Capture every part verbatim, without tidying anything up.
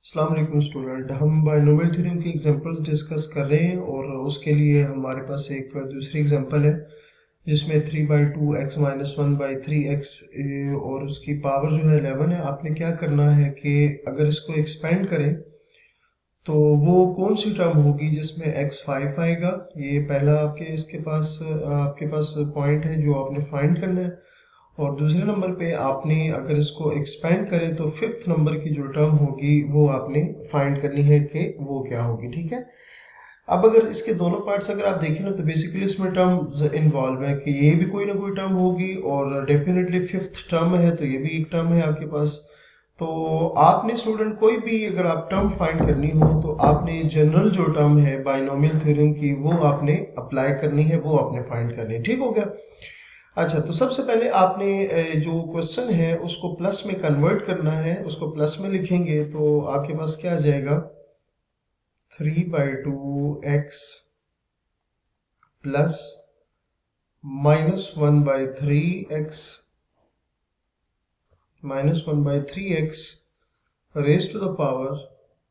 अस्सलाम वालेकुम स्टूडेंट, हम बायनोमियल थ्योरम की एग्जांपल्स डिस्कस कर रहे हैं और उसके लिए हमारे पास एक दूसरी एग्जांपल है जिसमें three by two X minus one by three X और उसकी पावर जो है इलेवन है। आपने क्या करना है कि अगर इसको एक्सपेंड करें तो वो कौन सी टर्म होगी जिसमें एक्स फाइव आएगा। ये पहला आपके इसके पास आपके पास पॉइंट है जो आपने फाइंड करना है। और दूसरे नंबर पे आपने अगर इसको एक्सपेंड करें तो फिफ्थ नंबर की जो टर्म होगी वो आपने फाइंड करनी है कि वो क्या होगी। ठीक है, अब अगर इसके दोनों पार्ट्स अगर आप देखें ना तो बेसिकली इसमें टर्म इन्वॉल्व है कि ये भी कोई ना कोई टर्म होगी और डेफिनेटली फिफ्थ टर्म है तो ये भी एक टर्म है आपके पास। तो आपने स्टूडेंट कोई भी अगर आप टर्म फाइंड करनी हो तो आपने जनरल जो टर्म है बायनोमियल थ्योरम की वो आपने अप्लाई करनी है, वो आपने फाइंड करनी है। ठीक हो गया। अच्छा, तो सबसे पहले आपने जो क्वेश्चन है उसको प्लस में कन्वर्ट करना है। उसको प्लस में लिखेंगे तो आपके पास क्या आ जाएगा, three by two X plus minus one by three X minus one by three X raise to the power,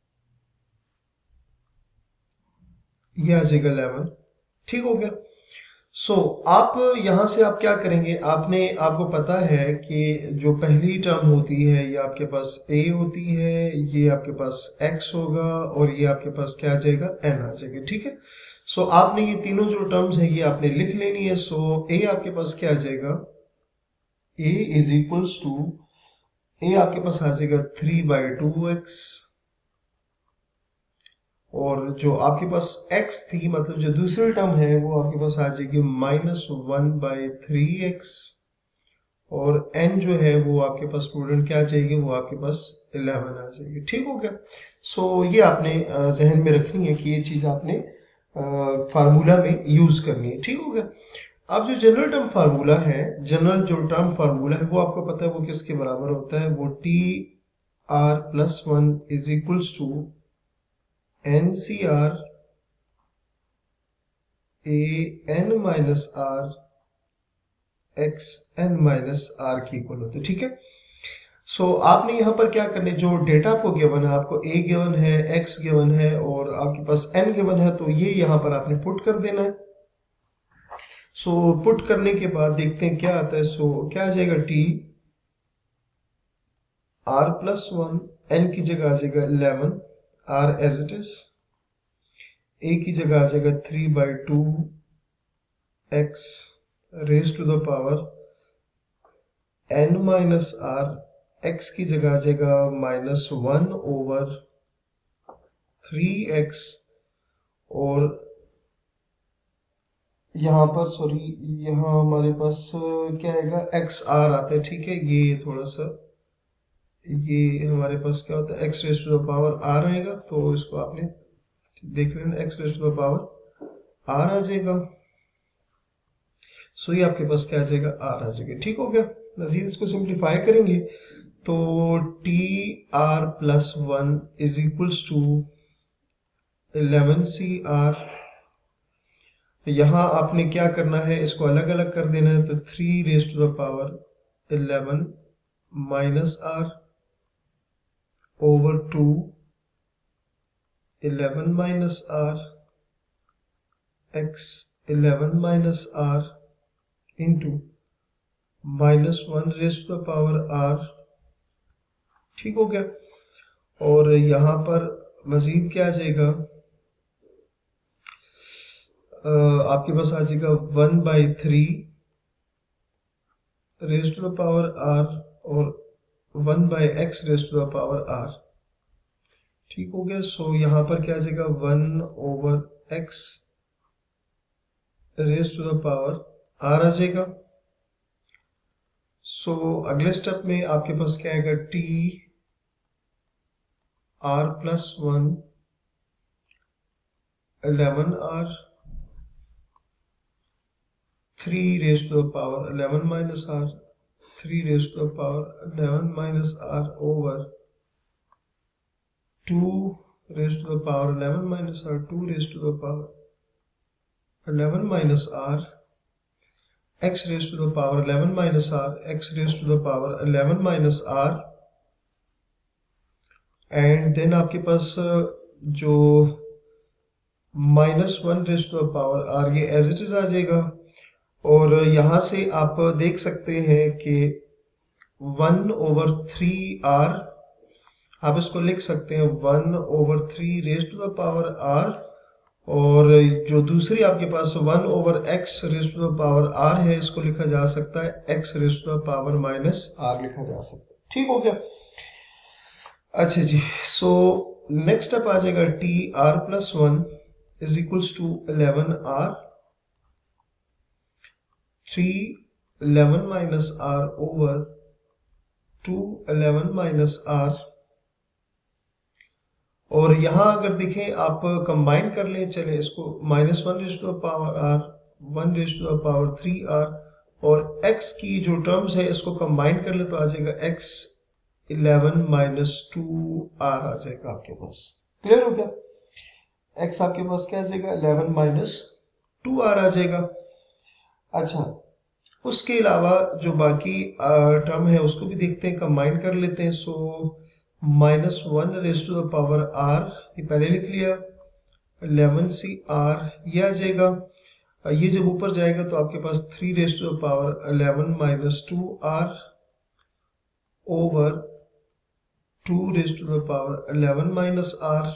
ये आ जाएगा इलेवन। ठीक हो गया। सो so, आप यहां से आप क्या करेंगे, आपने आपको पता है कि जो पहली टर्म होती है ये आपके पास a होती है, ये आपके पास x होगा और ये आपके पास क्या आ जाएगा, n आ जाएगा। ठीक है, सो so, आपने ये तीनों जो टर्म्स हैं ये आपने लिख लेनी है। सो so, a आपके पास क्या आ जाएगा, a is equals to a आपके पास आ जाएगा थ्री बाई टू एक्स और जो आपके पास x थी मतलब जो दूसरी टर्म है वो आपके पास आ जाएगी minus one by three X और n जो है वो आपके पास स्टूडेंट क्या आ जाएगी, वो आपके पास इलेवन आ जाएगी। ठीक हो गया। सो so, ये आपने जहन में रखनी है कि ये चीज आपने फार्मूला में यूज करनी है। ठीक हो गया। अब जो जनरल टर्म फार्मूला है, जनरल जो टर्म फार्मूला है वो आपको पता है वो किसके बराबर होता है, वो T are plus one is equals to N C R A N minus R X N minus R की इक्वल होते। ठीक है, सो so, आपने यहां पर क्या करने, जो डेटा आपको गिवन है, आपको a गिवन है, x गिवन है और आपके पास n गिवन है, तो ये यहां पर आपने पुट कर देना है। सो so, पुट करने के बाद देखते हैं क्या आता है। सो so, क्या आ जाएगा, t r plus one, n की जगह आ जाएगा eleven, r as it is, a की जगह आ जाएगा three by two X raise to the power n minus R, x की जगह आ जाएगा minus one over three X और यहाँ पर सॉरी यहाँ हमारे पास क्या आएगा, एक्स आर आता है। ठीक है, ये थोड़ा सा ये हमारे पास क्या होता है, X raise to the power R आएगा, तो इसको आपने देख लेना, X raise to the power R आ जाएगा। सो ये आपके पास क्या आ जाएगा, आर आ जाएगा। ठीक हो गया। मजीद इसको सिंप्लीफाई करेंगे तो T are plus one is equals to eleven C R. यहां आपने क्या करना है, इसको अलग अलग कर देना है, तो three raise to the power eleven minus R over two eleven minus R X eleven minus R into minus one raise to the power R. ठीक हो गया। और यहां पर मजीद क्या आ जाएगा, आपके पास आ जाएगा one by three raise to the power R और one by X raise to the power R. ठीक हो गया। सो यहां पर क्या आ जाएगा, one over X raise to the power R आ जाएगा। सो अगले स्टेप में आपके पास क्या आएगा, T are plus one eleven R three raise to the power eleven minus R three raise to the power eleven minus R over two raise to the power eleven minus R two raise to the power eleven minus R x raised to the power eleven minus r, x raised to the power eleven minus r and then आपके पास जो minus one raise to the power are ये as it is आ जाएगा। और यहाँ से आप देख सकते हैं कि वन ओवर थ्री आर, आप इसको लिख सकते हैं one over three raise to the power R, और जो दूसरी आपके पास one over X raise to the power R है, इसको लिखा जा सकता है X raise to the power minus R लिखा जा सकता है। ठीक हो गया। अच्छा जी, सो नेक्स्ट स्टेप आ जाएगा T R plus one is equals to eleven R, three eleven minus R over two eleven minus R. और यहां अगर देखें आप कंबाइन कर लें, चले इसको minus one raise to the power R, one raise to the power three R, और x की जो टर्म्स है इसको कंबाइन कर ले तो आ जाएगा x eleven minus two are आ जाएगा आपके पास। क्लियर हो गया? x आपके पास क्या आ जाएगा, इलेवन माइनस टू आर आ जाएगा। अच्छा, उसके अलावा जो बाकी टर्म है उसको भी देखते हैं, कंबाइन कर लेते हैं। So minus one raise to the power are, ये पहले लिख लिया, इलेवन सी आर ये आ जाएगा। ये जब ऊपर जाएगा तो आपके पास three raise to the power eleven minus two r over two raise to the power eleven minus r.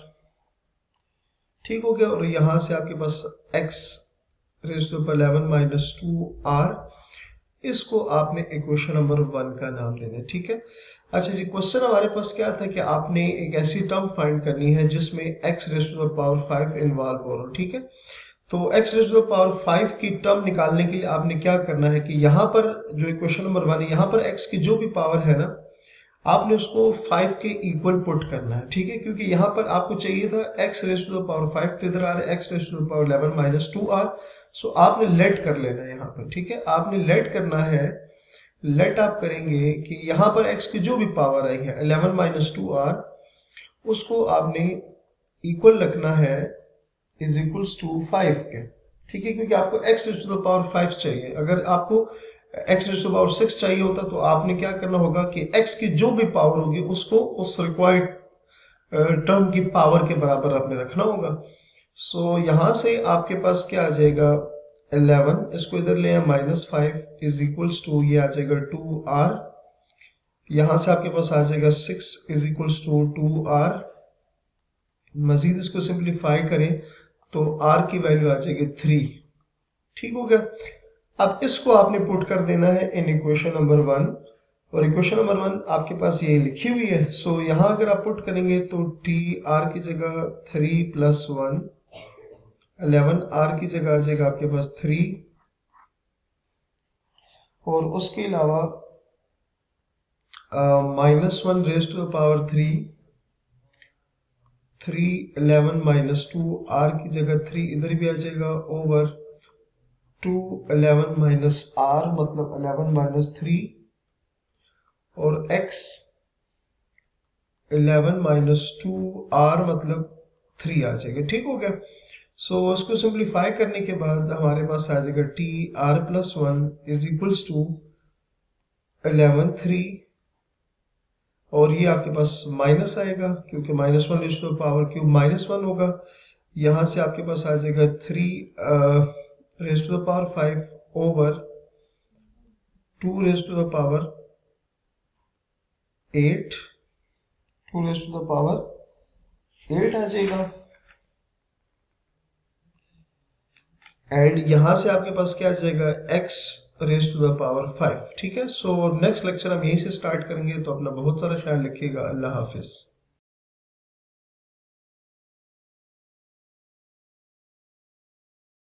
ठीक हो गया। और यहां से आपके पास x raise to the power eleven minus two r, इसको आपने इक्वेशन नंबर वन का नाम देना है। ठीक है। अच्छा जी, क्वेश्चन हमारे पास क्या था कि आपने एक ऐसी टर्म फाइंड करनी है जिसमें x raise to the power five involve हो रहा हो। ठीक है। तो x raise to the power five की टर्म निकालने के लिए आपने क्या करना है कि यहाँ पर जो इक्वेशन नंबर वन है, यहाँ पर x की जो भी पावर है ना, आपने उसको फाइव के इक्वल पुट करना है। ठीक है। क्योंकि यहाँ पर आपको चाहिए था x raise to the power five, तो इधर आ रहा है x raise to the power eleven minus two r. So आपने लेट कर लेना है यहाँ पर। ठीक है। आपने लेट करना है, लेट आप करेंगे कि यहाँ पर x की जो भी पावर आई है इलेवन माइनस टू आर, उसको आपने इक्वल रखना है इज इक्वल्स टू फाइव के। ठीक है। क्योंकि आपको x raise to the power five चाहिए। अगर आपको x raise to the power six चाहिए होता तो आपने क्या करना होगा कि x की जो भी पावर होगी उसको उस रिक्वायर्ड टर्म की पावर के बराबर आपने रखना होगा। सो so, यहां से आपके पास क्या आ जाएगा, इलेवन, इसको इधर ले आए minus five is equals to, ये आ जाएगा टू आर। यहां से आपके पास आ जाएगा six is equals to two r. मजीद इसको सिंप्लीफाई करें तो r की वैल्यू आ जाएगी थ्री। ठीक हो गया। अब इसको आपने पुट कर देना है इन इक्वेशन नंबर वन, और इक्वेशन नंबर वन आपके पास ये लिखी हुई है। सो so, यहां अगर आप पुट करेंगे तो टी आर की जगह three plus one, eleven r की जगह आ जाएगा आपके पास थ्री, और उसके अलावा minus one raise to the power three, three eleven minus two, r की जगह थ्री इधर भी आ जाएगा, over two eleven minus r मतलब इलेवन माइनस थ्री, और x eleven minus two r मतलब थ्री आ जाएगा। ठीक हो गया। सो so, उसको सिंप्लीफाई करने के बाद हमारे पास आ जाएगा T R plus one is equals to eleven three, और ये आपके पास माइनस आएगा क्योंकि minus one raise to the power cube minus one होगा। यहां से आपके पास आ जाएगा three raise to the power five over two raise to the power eight, two raise to the power eight आ जाएगा। एंड यहां से आपके पास क्या आ जाएगा, x raise to the power five. ठीक है। सो नेक्स्ट लेक्चर हम यहीं से स्टार्ट करेंगे, तो अपना बहुत सारा ख्याल रखिएगा। अल्लाह हाफिज।